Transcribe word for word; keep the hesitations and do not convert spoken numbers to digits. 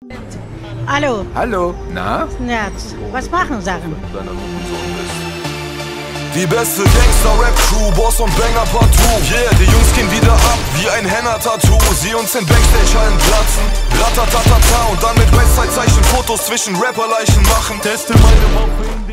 Hallo. Hallo. Na? Ja, was machen Sachen? Die beste Gangster-Rap-Crew, Boss und Banger partout. Yeah, die Jungs gehen wieder ab wie ein Henna-Tattoo. Sie uns in Backstage-Hallen platzen, ratatatata. Und dann mit Westside-Zeichen Fotos zwischen Rapperleichen machen. Teste meine Waffe in